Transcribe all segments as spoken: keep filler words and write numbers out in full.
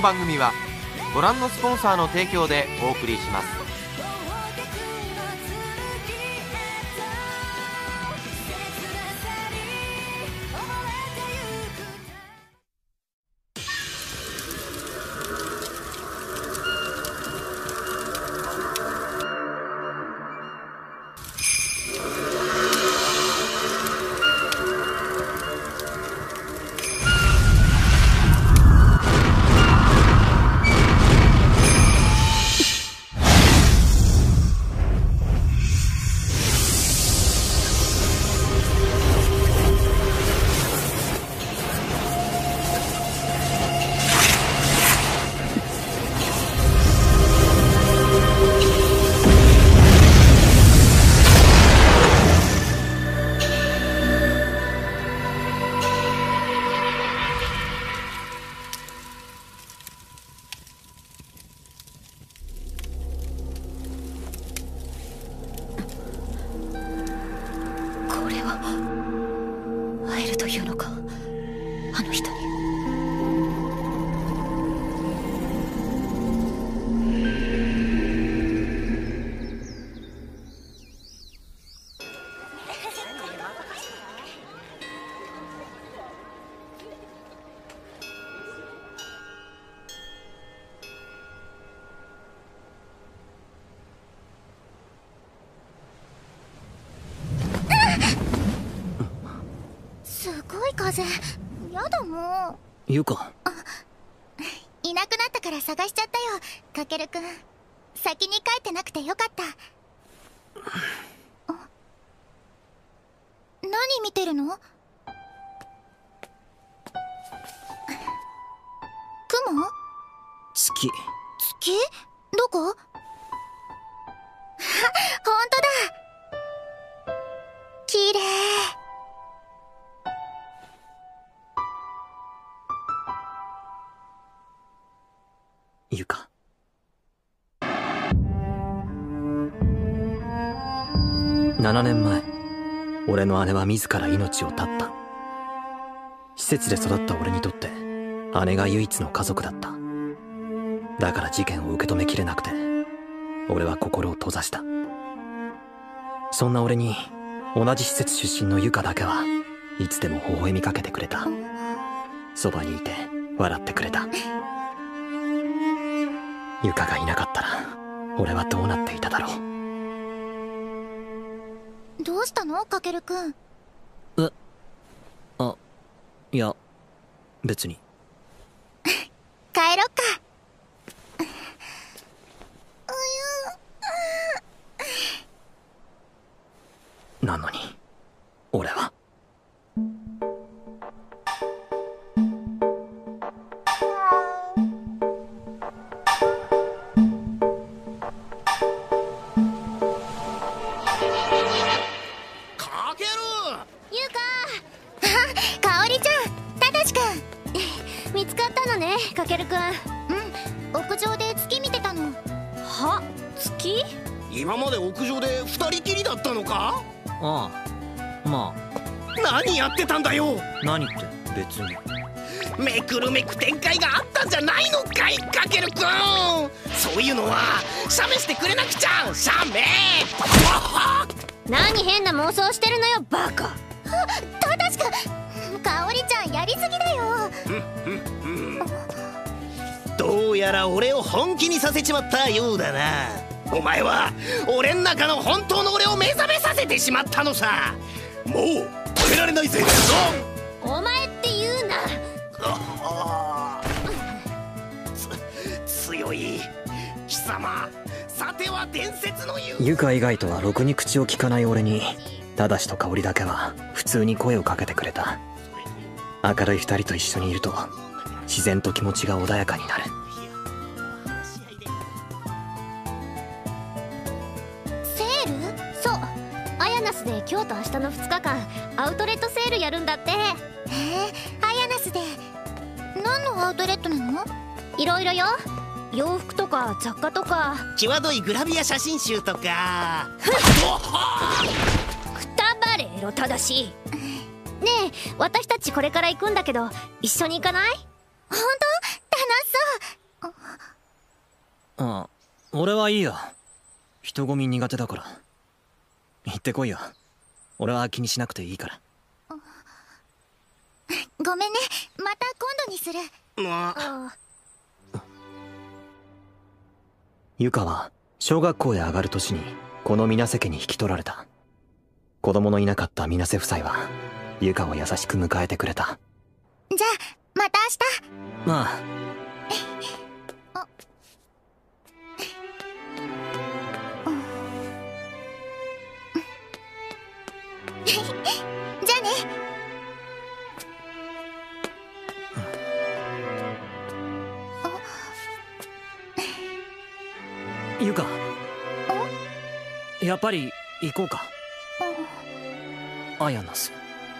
番組はご覧のスポンサーの提供でお送りします。 会えるというのか、あの人に。 すごい風。やだもう。 ゆか。 いなくなったから探しちゃったよ、かけるくん。先に帰ってなくてよかった。何見てるの？雲？ 月。 月？どこ？あ、ほんとだ。きれい。 ゆか。ななねんまえ、俺の姉は自ら命を絶った。施設で育った俺にとって姉が唯一の家族だった。だから事件を受け止めきれなくて、俺は心を閉ざした。そんな俺に同じ施設出身のゆかだけはいつでも微笑みかけてくれた。そばにいて笑ってくれた。ゆかがいなかったら俺はどうなっていただろう。 どうしたの、かけるくん。 え、あ、いや別に。 帰ろっか。 なのに俺はかけるくん。 うん、屋上で月見てたの。 は？月？ 今まで屋上で二人きりだったのか？ ああ、まあ。何やってたんだよ。 何って別に。 めくるめく展開があったんじゃないのかい、かけるくん。そういうのは写メしてくれなくちゃ。写メ。 何変な妄想してるのよ、バカ。 ただしかかおりちゃんやりすぎだよ。 どうやら俺を本気にさせちまったようだな。お前は俺ん中の本当の俺を目覚めさせてしまったのさ。もう止められないぜ。 お前って言うな。 つ強い貴様。さては伝説の言うゆか以外とはろくに口を聞かない俺にただしと香織だけは普通に声をかけてくれた。明るい二人と一緒にいると自然と気持ちが穏やかになる。 セール？ そう、アヤナスで今日と明日のふつかかんアウトレットセールやるんだって。へえ、 アヤナスで何のアウトレットなの？ いろいろよ。洋服とか雑貨とか際どいグラビア写真集とか。 くたばれエロただし。ねえ、私たちこれから行くんだけど一緒に行かない？ ほんと？楽しそう。 ああ、俺はいいよ。人混み苦手だから。行ってこいよ。俺は気にしなくていいから。 ごめんね、また今度にする。 まユカは小学校へ上がる年にこの水瀬家に引き取られた。子供のいなかった水瀬夫妻はユカを優しく迎えてくれた。 じゃあまた明日。 まあ。 じゃあね。 ユカ、やっぱり行こうか。アヤナス。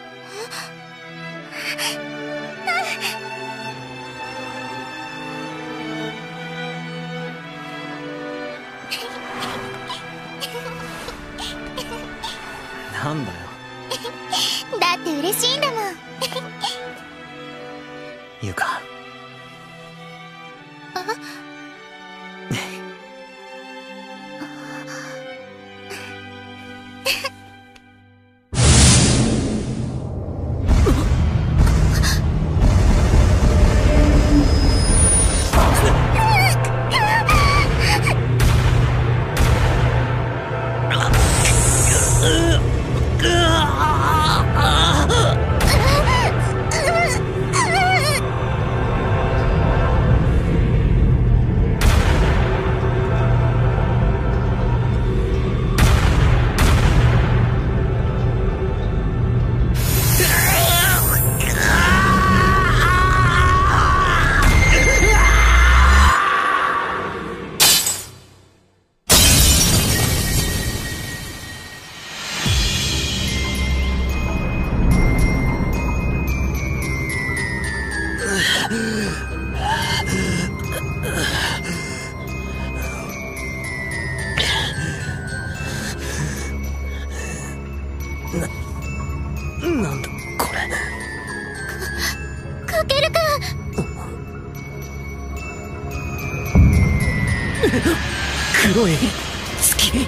なんだよ。 だって嬉しいんだもん。 ユカ。なんだこれ。 かけるくん。 黒い月。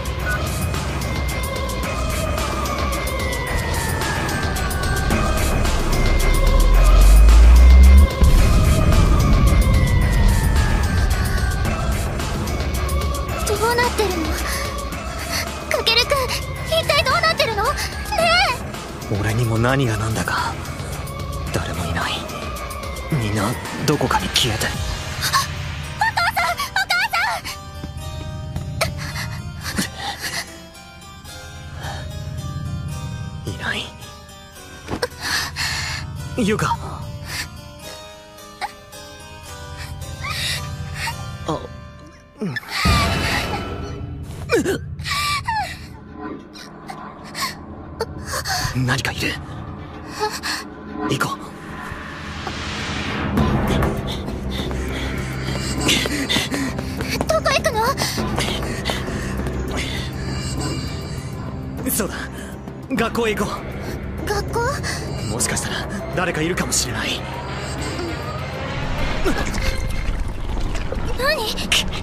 どうなってるの？かけるくん、一体どうなってるの？ねえ。俺にも何が何だか誰もいない。みんなどこかに消えて。 お父さん、お母さん。いない。ユカ。あ、うん。何かいる。行こう。 どこ行くの？ そうだ、学校へ行こう。学校？ もしかしたら誰かいるかもしれない。 何？あれ。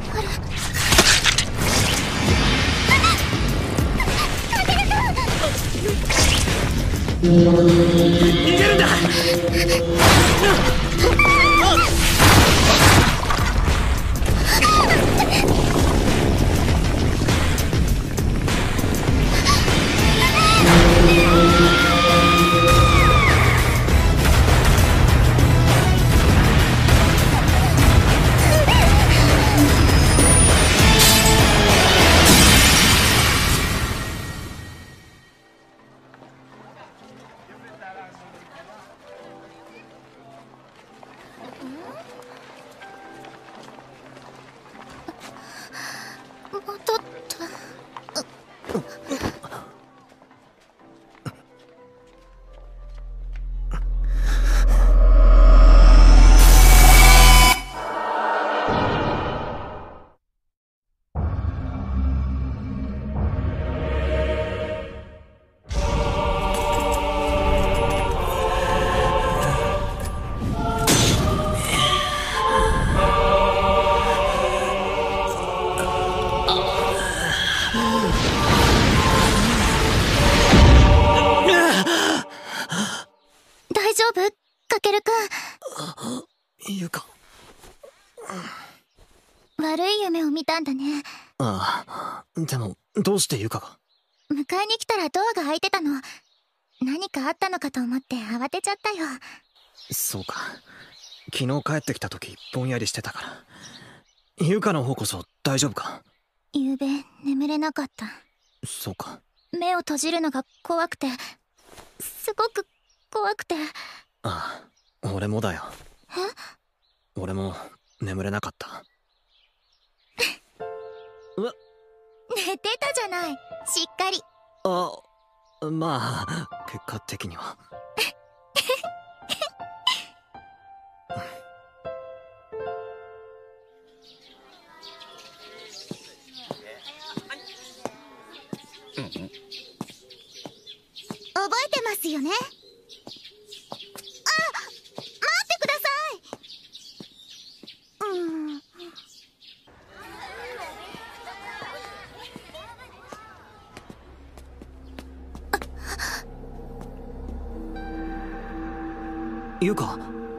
逃げるんだ。 戻った。 大丈夫かけるくん。 ゆか。 悪い夢を見たんだね。 ああ、でもどうしてゆかが？ 迎えに来たらドアが開いてたの。何かあったのかと思って慌てちゃったよ。 そうか。昨日帰ってきた時ぼんやりしてたから。ゆかの方こそ大丈夫か？ 昨べ眠れなかった。 そうか。 目を閉じるのが怖くて、すごく怖くて。 ああ、俺もだよ。 え？ 俺も眠れなかった。うわ、 寝てたじゃない、しっかり。 あ、まあ結果的には。 覚えてますよね？あ、待ってください。うん。 ゆか。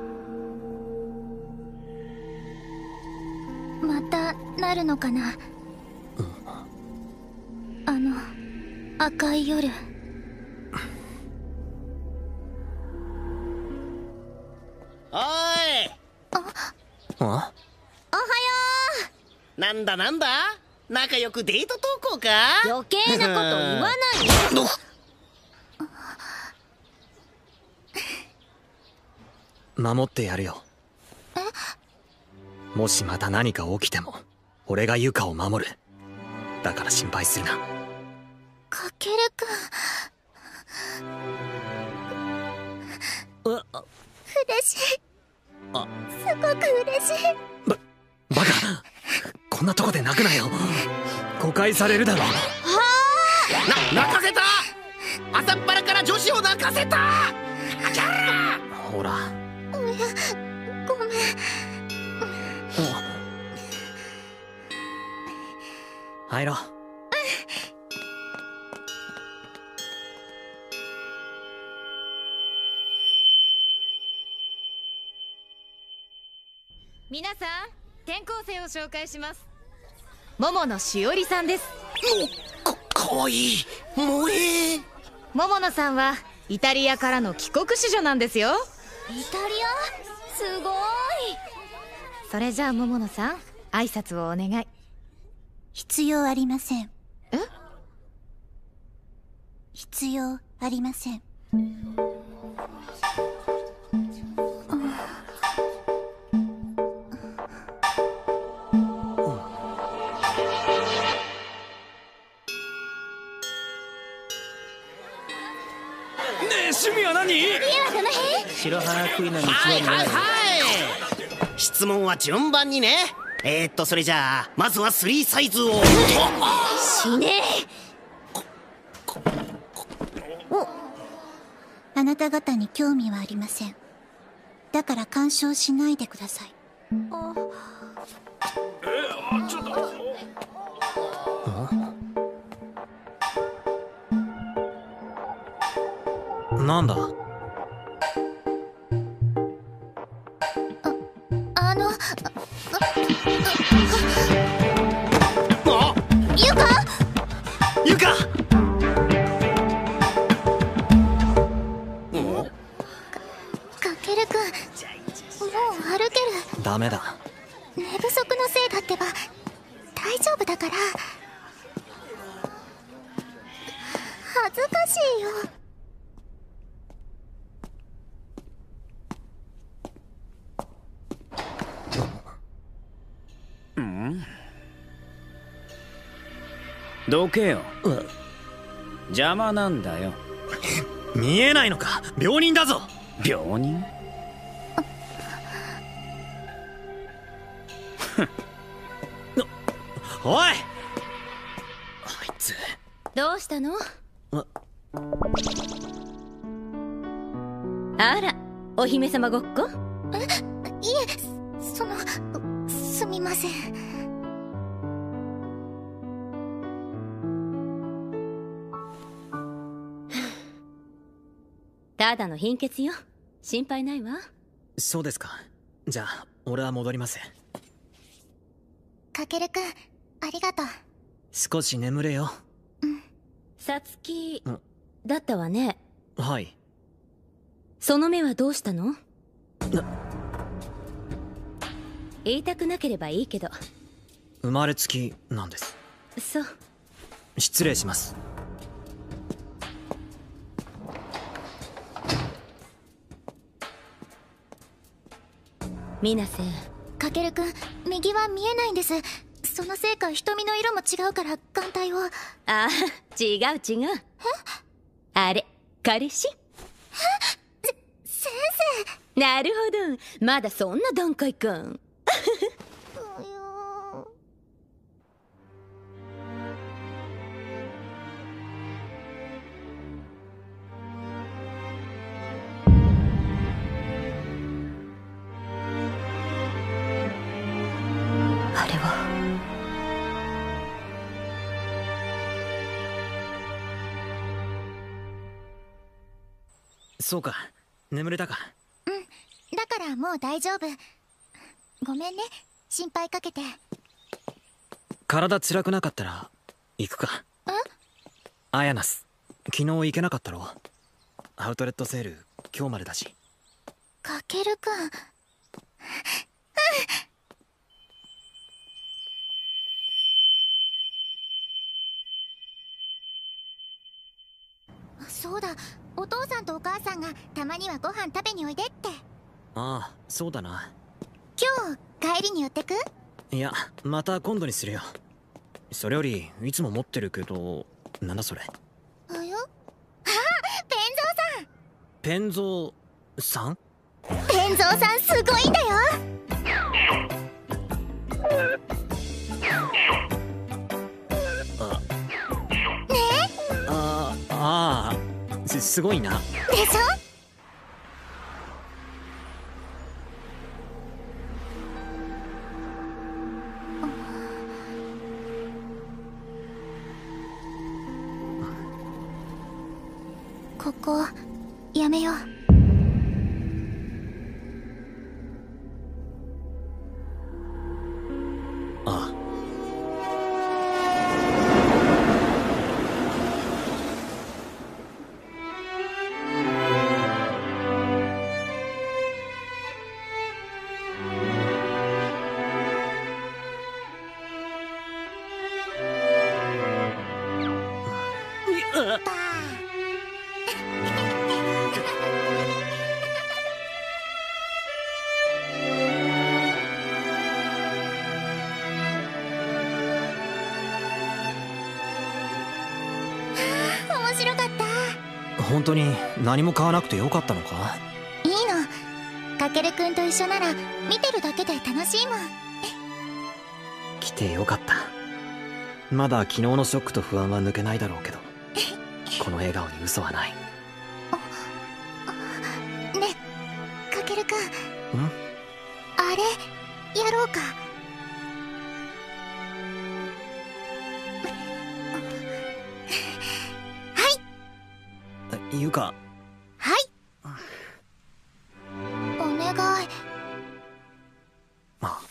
またなるのかな、うん、あの赤い夜。 おーい。 ああ、 おはよう。なんだなんだ、仲良くデート投稿か？ 余計なこと言わないで。 守ってやるよ。もしまた何か起きても俺がユカを守る。だから心配するな。 かけるくん。 う嬉しい。 あ、 すごく嬉しい。 ば、バカ。こんなとこで泣くなよ。誤解されるだろ。はあ、な、泣かせた。朝っぱらから女子を泣かせた。あちゃー。 ほら、 ごめん。 入ろう。 皆さん、転校生を紹介します。桃野しおりさんです。 か、かわいい。萌え。 桃野さんはイタリアからの帰国子女なんですよ。 イタリア？すごい。 それじゃあ桃野さん、挨拶をお願い。 必要ありません。 え？ 必要ありません。 趣味は何？ 家はどの辺？ 白羽クイナにはいはいはい。質問は順番にね。えー、っとそれじゃあまずはスリーサイズを。 死ねお、あなた方に興味はありません。だから干渉しないでください。あ、 え、ちょっと。なんだ？ あ、あの、あ、 あ、 ゆか？ ゆか。 かけるくん、もう歩ける。 ダメだ。 寝不足のせいだってば。大丈夫だから。恥ずかしいよ。 うん？どけよ。邪魔なんだよ。 見えないのか？病人だぞ。 病人？ おい！あいつ。 どうしたの？ あ、 あら、お姫様ごっこ？ え、いえ、その、すみません。 ただの貧血よ。心配ないわ。 そうですか。じゃあ俺は戻ります。 かけるくん、ありがとう。 少し眠れよ。 さつきだったわね。 はい。 その目はどうしたの？言いたくなければいいけど。 生まれつきなんです。 そう。 失礼します。 水瀬。 かけるくん、右は見えないんです。そのせいか瞳の色も違うから眼帯を。 ああ、違う違う。あれ、彼氏？ せ、先生。なるほど、まだそんな段階か。あれは。 そうか、眠れたか。 うん、だからもう大丈夫。ごめんね、心配かけて。 体辛くなかったら行くか。 ん？ アヤナス、昨日行けなかったろ。アウトレットセール今日までだし。 かけるくん。うん。そうだ、お父さんとお母さんがたまにはご飯食べにおいでって。 ああ、そうだな。 今日帰りに寄ってく？ いや、また今度にするよ。それよりいつも持ってるけど、なんだそれ。 あよ？あ、 ペンゾーさん？ ペンゾーさんすごいんだよ。 あ、 ねえ？ あああ、す、すごいな。 でしょ？ここやめよう。 ああ。 面白かった。 本当に何も買わなくてよかったのか？ いいの、かけるくんと一緒なら見てるだけで楽しいもん。 来てよかった。まだ昨日のショックと不安は抜けないだろうけどこの笑顔に嘘はない。 ね、かけるくん、 ん？ あれやろうか。 ゆか。 はい。お願い。 あ。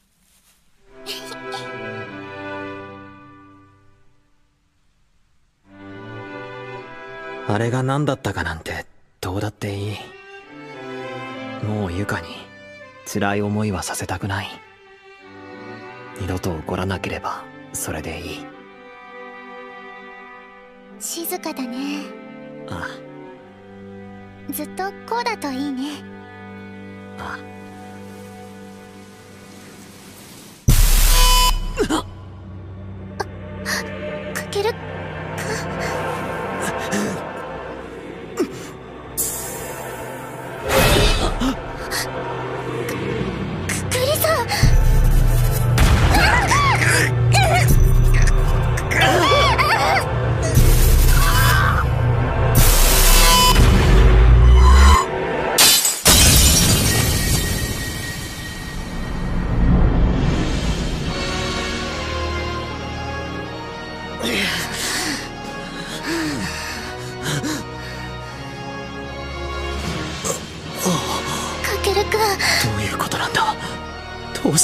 あれが何だったかなんてどうだっていい。もうゆかに辛い思いはさせたくない。二度と起こらなければそれでいい。 静かだね。 ああ、ずっとこうだといいね。 ああ、かけるかクリさん。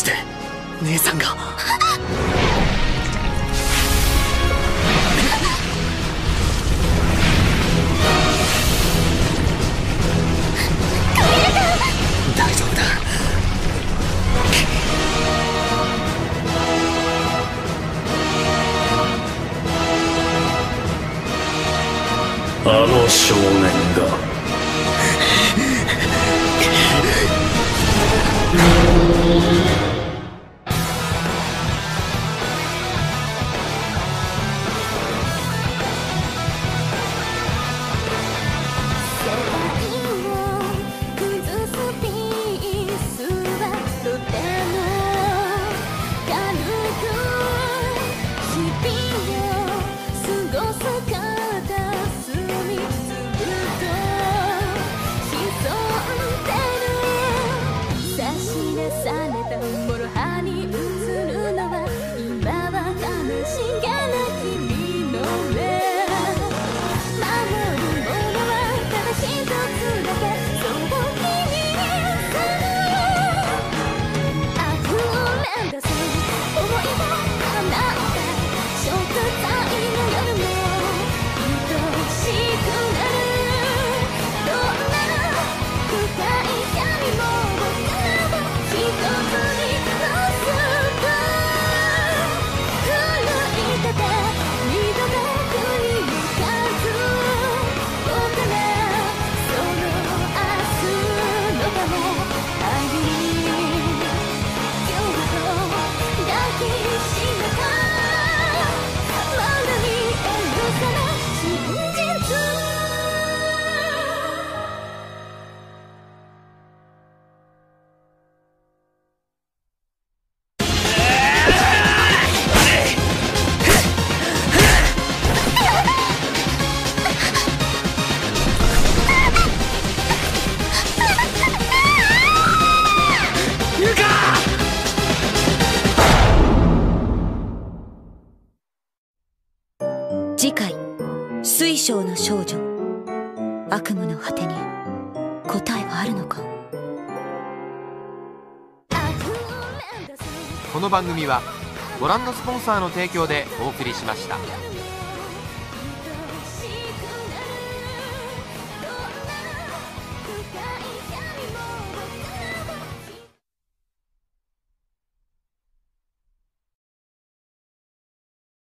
して姉さんが大丈夫だ。 あの少年が次回水晶の少女悪夢の果てに答えはあるのか。 この番組はご覧のスポンサーの提供でお送りしました。